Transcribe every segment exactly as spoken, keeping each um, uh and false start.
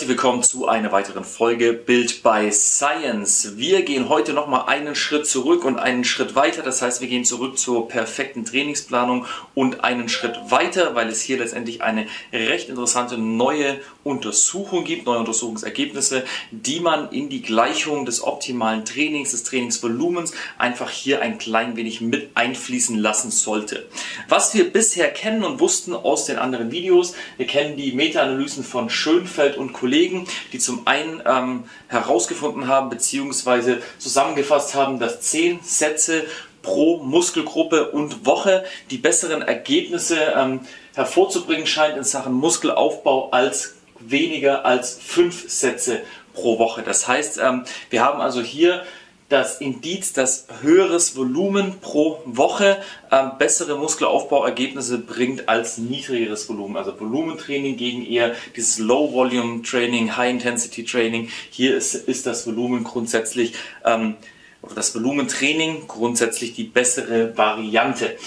Herzlich willkommen zu einer weiteren Folge Build by Science. Wir gehen heute nochmal einen Schritt zurück und einen Schritt weiter. Das heißt, wir gehen zurück zur perfekten Trainingsplanung und einen Schritt weiter, weil es hier letztendlich eine recht interessante neue Untersuchung gibt, neue Untersuchungsergebnisse, die man in die Gleichung des optimalen Trainings, des Trainingsvolumens einfach hier ein klein wenig mit einfließen lassen sollte. Was wir bisher kennen und wussten aus den anderen Videos, wir kennen die Meta-Analysen von Schönfeld und Kollegen, die zum einen ähm, herausgefunden haben bzw. zusammengefasst haben, dass zehn Sätze pro Muskelgruppe und Woche die besseren Ergebnisse ähm, hervorzubringen scheint in Sachen Muskelaufbau als weniger als fünf Sätze pro Woche. Das heißt, ähm, wir haben also hier das Indiz, dass höheres Volumen pro Woche ähm, bessere Muskelaufbauergebnisse bringt als niedrigeres Volumen. Also Volumentraining gegen eher dieses Low-Volume-Training, High-Intensity-Training. Hier ist, ist das Volumen grundsätzlich, ähm, oder das Volumentraining grundsätzlich die bessere Variante.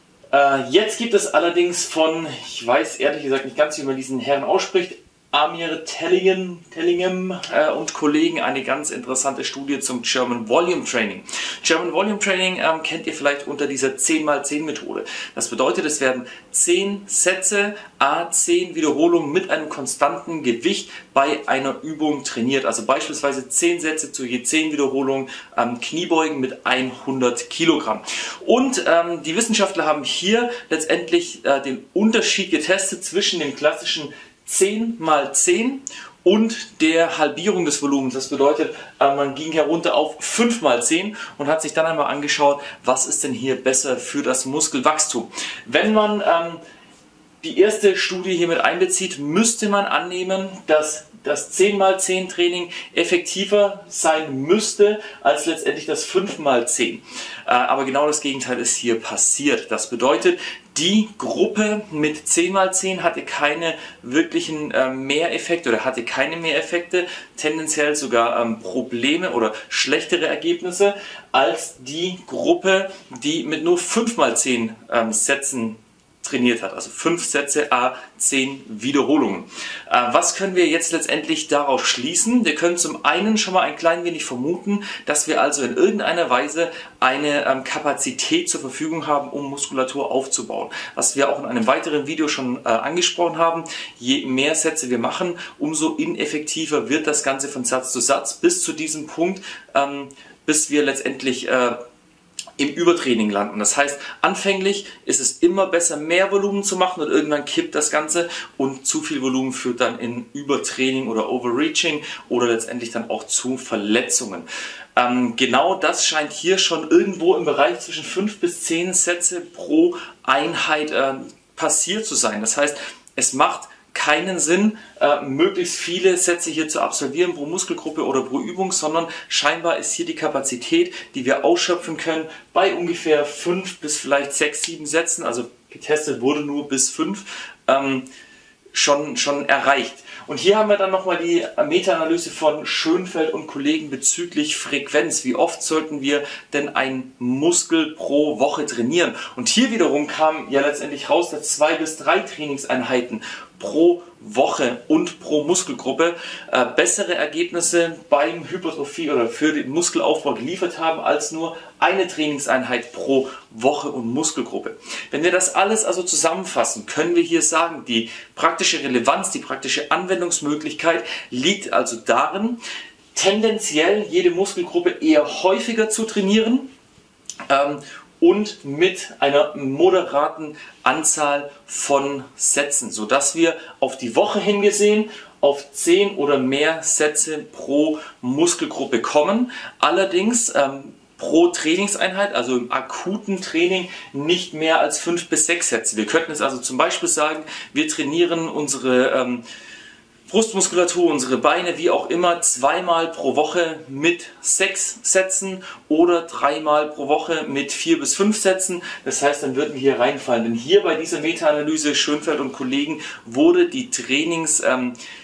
Äh, jetzt gibt es allerdings von, ich weiß ehrlich gesagt nicht ganz, wie man diesen Herrn ausspricht, Amir Tellingham, Tellingham äh, und Kollegen eine ganz interessante Studie zum German Volume Training. German Volume Training ähm, kennt ihr vielleicht unter dieser zehn mal zehn Methode. Das bedeutet, es werden zehn Sätze, à zehn Wiederholungen mit einem konstanten Gewicht bei einer Übung trainiert. Also beispielsweise zehn Sätze zu je zehn Wiederholungen, ähm, Kniebeugen mit hundert Kilogramm. Und ähm, die Wissenschaftler haben hier letztendlich äh, den Unterschied getestet zwischen dem klassischen zehn mal zehn und der Halbierung des Volumens. Das bedeutet, man ging herunter auf fünf mal zehn und hat sich dann einmal angeschaut, was ist denn hier besser für das Muskelwachstum. Wenn man ähm, die erste Studie hier mit einbezieht, müsste man annehmen, dass das zehn mal zehn Training effektiver sein müsste als letztendlich das fünf mal zehn. Äh, aber genau das Gegenteil ist hier passiert. Das bedeutet, die Gruppe mit zehn mal zehn hatte keine wirklichen äh, Mehreffekte oder hatte keine Mehreffekte, tendenziell sogar ähm, Probleme oder schlechtere Ergebnisse als die Gruppe, die mit nur fünf mal zehn ähm, Sätzen trainiert hat, also fünf Sätze à zehn Wiederholungen. Äh, was können wir jetzt letztendlich darauf schließen? Wir können zum einen schon mal ein klein wenig vermuten, dass wir also in irgendeiner Weise eine ähm, Kapazität zur Verfügung haben, um Muskulatur aufzubauen. Was wir auch in einem weiteren Video schon äh, angesprochen haben, je mehr Sätze wir machen, umso ineffektiver wird das Ganze von Satz zu Satz bis zu diesem Punkt, ähm, bis wir letztendlich äh, im Übertraining landen. Das heißt, anfänglich ist es immer besser, mehr Volumen zu machen und irgendwann kippt das Ganze und zu viel Volumen führt dann in Übertraining oder Overreaching oder letztendlich dann auch zu Verletzungen. Ähm, genau das scheint hier schon irgendwo im Bereich zwischen fünf bis zehn Sätze pro Einheit äh, passiert zu sein. Das heißt, es macht keinen Sinn, äh, möglichst viele Sätze hier zu absolvieren pro Muskelgruppe oder pro Übung, sondern scheinbar ist hier die Kapazität, die wir ausschöpfen können, bei ungefähr fünf bis vielleicht sechs, sieben Sätzen, also getestet wurde nur bis fünf, ähm, schon, schon erreicht. Und hier haben wir dann nochmal die Meta-Analyse von Schönfeld und Kollegen bezüglich Frequenz. Wie oft sollten wir denn einen Muskel pro Woche trainieren? Und hier wiederum kam ja letztendlich raus, dass zwei bis drei Trainingseinheiten pro Woche und pro Muskelgruppe äh, bessere Ergebnisse beim Hypertrophie oder für den Muskelaufbau geliefert haben als nur eine Trainingseinheit pro Woche und Muskelgruppe. Wenn wir das alles also zusammenfassen, können wir hier sagen, die praktische Relevanz, die praktische Anwendungsmöglichkeit liegt also darin, tendenziell jede Muskelgruppe eher häufiger zu trainieren ähm, und mit einer moderaten Anzahl von Sätzen, sodass wir auf die Woche hingesehen auf zehn oder mehr Sätze pro Muskelgruppe kommen. Allerdings ähm, pro Trainingseinheit, also im akuten Training, nicht mehr als fünf bis sechs Sätze. Wir könnten jetzt also zum Beispiel sagen, wir trainieren unsere ähm, Brustmuskulatur, unsere Beine, wie auch immer, zweimal pro Woche mit sechs Sätzen oder dreimal pro Woche mit vier bis fünf Sätzen. Das heißt, dann würden wir hier reinfallen. Denn hier bei dieser Meta-Analyse Schönfeld und Kollegen wurde die Trainings, ähm,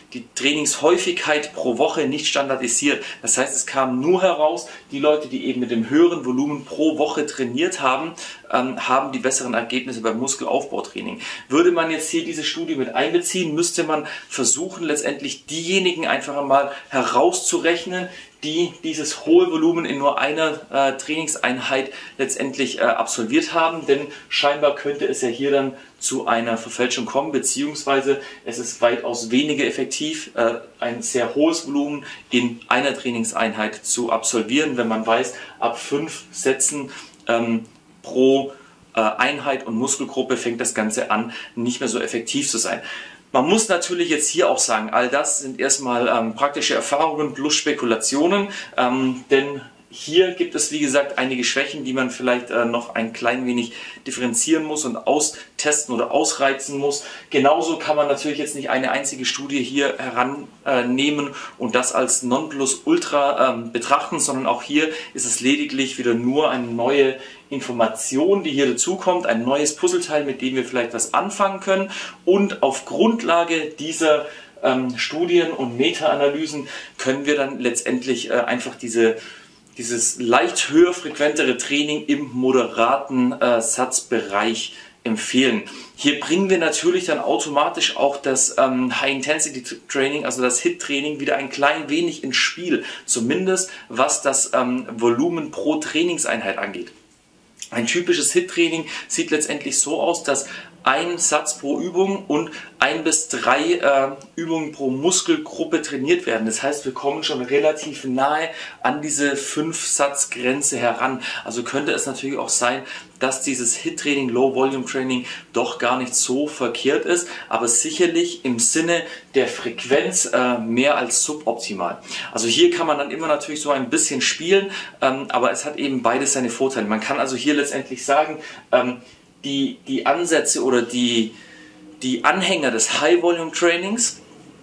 die Trainingshäufigkeit pro Woche nicht standardisiert. Das heißt, es kam nur heraus, die Leute, die eben mit dem höheren Volumen pro Woche trainiert haben, ähm, haben die besseren Ergebnisse beim Muskelaufbautraining. Würde man jetzt hier diese Studie mit einbeziehen, müsste man versuchen, letztendlich diejenigen einfach einmal herauszurechnen, die dieses hohe Volumen in nur einer äh, Trainingseinheit letztendlich äh, absolviert haben, denn scheinbar könnte es ja hier dann zu einer Verfälschung kommen, beziehungsweise es ist weitaus weniger effektiv, äh, ein sehr hohes Volumen in einer Trainingseinheit zu absolvieren, wenn man weiß, ab fünf Sätzen ähm, pro äh, Einheit und Muskelgruppe fängt das Ganze an, nicht mehr so effektiv zu sein. Man muss natürlich jetzt hier auch sagen, all das sind erstmal ähm, praktische Erfahrungen plus Spekulationen, ähm, denn hier gibt es, wie gesagt, einige Schwächen, die man vielleicht äh, noch ein klein wenig differenzieren muss und austesten oder ausreizen muss. Genauso kann man natürlich jetzt nicht eine einzige Studie hier herannehmen äh, und das als Nonplusultra ähm, betrachten, sondern auch hier ist es lediglich wieder nur eine neue Information, die hier dazukommt, ein neues Puzzleteil, mit dem wir vielleicht was anfangen können, und auf Grundlage dieser ähm, Studien und Meta-Analysen können wir dann letztendlich äh, einfach diese dieses leicht höher frequentere Training im moderaten äh, Satzbereich empfehlen. Hier bringen wir natürlich dann automatisch auch das ähm, High-Intensity-Training, also das H I I T-Training, wieder ein klein wenig ins Spiel, zumindest was das ähm, Volumen pro Trainingseinheit angeht. Ein typisches H I I T-Training sieht letztendlich so aus, dass ein Satz pro Übung und ein bis drei äh, Übungen pro Muskelgruppe trainiert werden. Das heißt, wir kommen schon relativ nahe an diese fünf Satz Grenze heran. Also könnte es natürlich auch sein, dass dieses H I I T-Training, Low-Volume-Training doch gar nicht so verkehrt ist, aber sicherlich im Sinne der Frequenz äh, mehr als suboptimal. Also hier kann man dann immer natürlich so ein bisschen spielen, ähm, aber es hat eben beides seine Vorteile. Man kann also hier letztendlich sagen, ähm, Die, die Ansätze oder die, die Anhänger des High-Volume-Trainings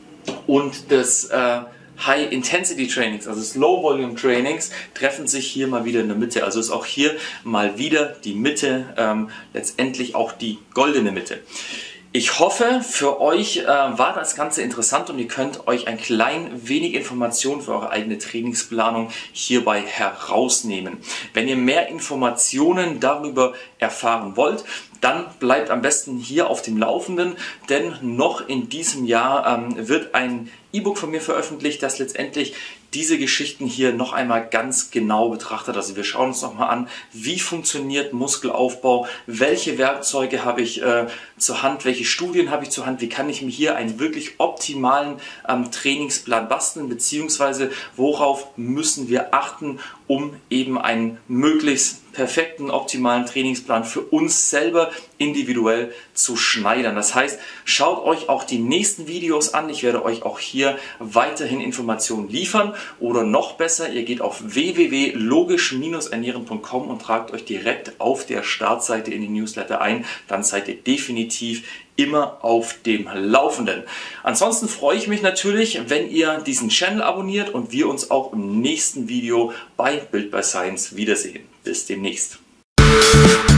und des äh, High-Intensity-Trainings, also des Low-Volume-Trainings, treffen sich hier mal wieder in der Mitte. Also ist auch hier mal wieder die Mitte, ähm, letztendlich auch die goldene Mitte. Ich hoffe, für euch äh, war das Ganze interessant und ihr könnt euch ein klein wenig Informationen für eure eigene Trainingsplanung hierbei herausnehmen. Wenn ihr mehr Informationen darüber erfahren wollt, dann bleibt am besten hier auf dem Laufenden, denn noch in diesem Jahr ähm, wird ein E-Book von mir veröffentlicht, das letztendlich diese Geschichten hier noch einmal ganz genau betrachtet. Also wir schauen uns noch mal an, wie funktioniert Muskelaufbau, welche Werkzeuge habe ich äh, zur Hand, welche Studien habe ich zur Hand, wie kann ich mir hier einen wirklich optimalen ähm, Trainingsplan basteln, beziehungsweise worauf müssen wir achten, um eben einen möglichst perfekten, optimalen Trainingsplan für uns selber individuell zu schneidern. Das heißt, schaut euch auch die nächsten Videos an. Ich werde euch auch hier weiterhin Informationen liefern. Oder noch besser, ihr geht auf w w w punkt logisch ernähren punkt com und tragt euch direkt auf der Startseite in den Newsletter ein. Dann seid ihr definitiv immer auf dem Laufenden. Ansonsten freue ich mich natürlich, wenn ihr diesen Channel abonniert und wir uns auch im nächsten Video bei Build by Science wiedersehen. Bis demnächst.